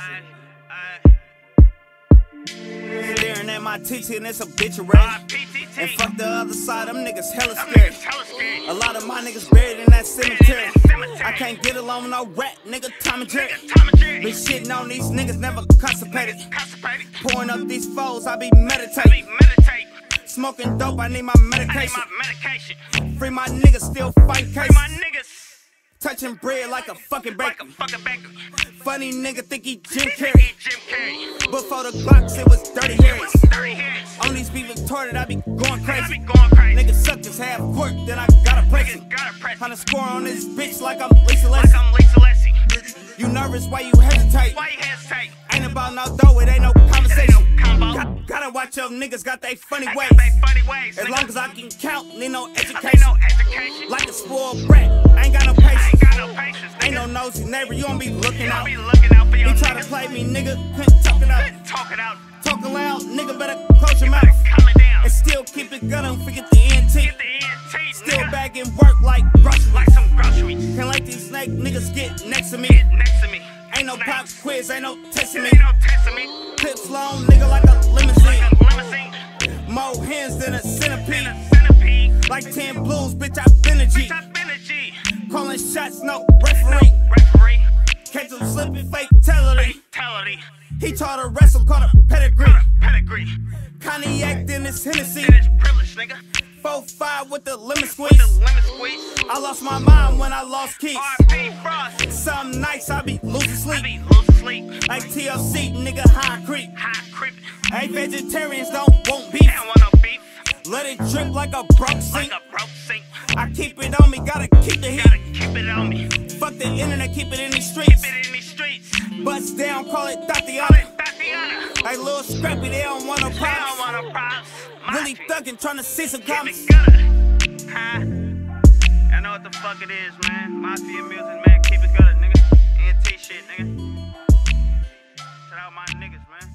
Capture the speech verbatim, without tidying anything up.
Staring at my T T and it's a bitch array. And fuck the other side, them niggas hella scared. A lot of my niggas buried in that cemetery. I can't get along with no rat, nigga, Tom and Jerry. Been shitting on these niggas, never constipated. Pouring up these foes, I be meditating. Smoking dope, I need my medication. Free my niggas, still fight case. Touching bread like a fucking baker. Funny nigga think he Jim Carrey. Before the Glocks, it was dirty hairs. On these be retarded, I be going crazy. Niggas suck just half court, then I gotta press it. Tryna score on this bitch like I'm Lisa Leslie. You nervous, why you hesitate? Ain't about no dough, it ain't no conversation. Got, gotta watch your niggas got they funny ways. As long as I can count, need no education. Like a spoiled brat, ain't got no patience. Ain't no nosy neighbor, you don't be looking out. He try to play me, nigga, couldn't talk it out. Talking loud, nigga, better close your mouth. And still keep it gun, don't forget the E N T. Still bagging work like groceries. Can't let these snake niggas get next to me. Ain't no pops quiz, ain't no testing me. Clips long, nigga, like a limousine. More hands than a centipede. Like ten blues, bitch, I been a G. Calling shots, no referee. Catch him slipping, fatality. He taught her wrestle, called her pedigree. Cognac, then it's Hennessy. four five with the lemon squeeze. I lost my mind when I lost keys. Some nights I be losing sleep. Like T L C, nigga, high creep. Hey, vegetarians don't want beef. Let it drip like a broke sink. I keep it on me, gotta keep the heat. Fuck the internet, keep it in these streets. Bust down, call it Tatiana. Like little scrappy, they don't want no props. Really thuggin', tryna see some comments. I know what the fuck it is, man. Mafia music, man. Keep it good, nigga. N T shit, nigga. Shout out my niggas, man.